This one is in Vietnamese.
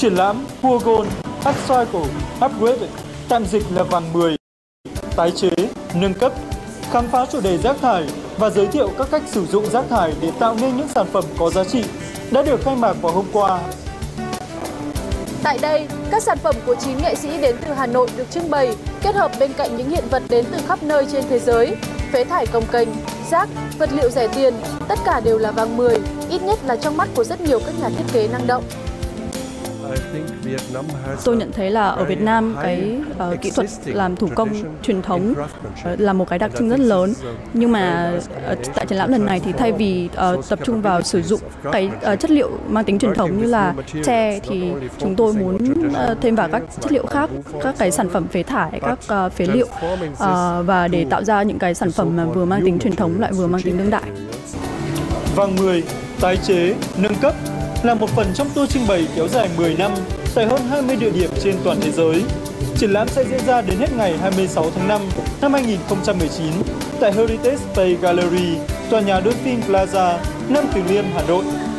Triển lãm Huagon Upcycle Upgrade, tạm dịch là vàng 10, tái chế, nâng cấp, khám phá chủ đề rác thải và giới thiệu các cách sử dụng rác thải để tạo nên những sản phẩm có giá trị đã được khai mạc vào hôm qua. Tại đây, các sản phẩm của 9 nghệ sĩ đến từ Hà Nội được trưng bày, kết hợp bên cạnh những hiện vật đến từ khắp nơi trên thế giới. Phế thải cồng kềnh, rác, vật liệu rẻ tiền, tất cả đều là vàng 10, ít nhất là trong mắt của rất nhiều các nhà thiết kế năng động. Tôi nhận thấy là ở Việt Nam cái kỹ thuật làm thủ công truyền thống là một cái đặc trưng rất lớn. Nhưng mà tại triển lãm lần này thì thay vì tập trung vào sử dụng cái chất liệu mang tính truyền thống như là tre thì chúng tôi muốn thêm vào các chất liệu khác, các cái sản phẩm phế thải, các phế liệu và để tạo ra những cái sản phẩm mà vừa mang tính truyền thống lại vừa mang tính đương đại. Vàng 10, tái chế, nâng cấp là một phần trong tour trưng bày kéo dài 10 năm tại hơn 20 địa điểm trên toàn thế giới. Triển lãm sẽ diễn ra đến hết ngày 26 tháng 5 năm 2019 tại Heritage Space Gallery, tòa nhà Dolphin Plaza, Nam Từ Liêm, Hà Nội.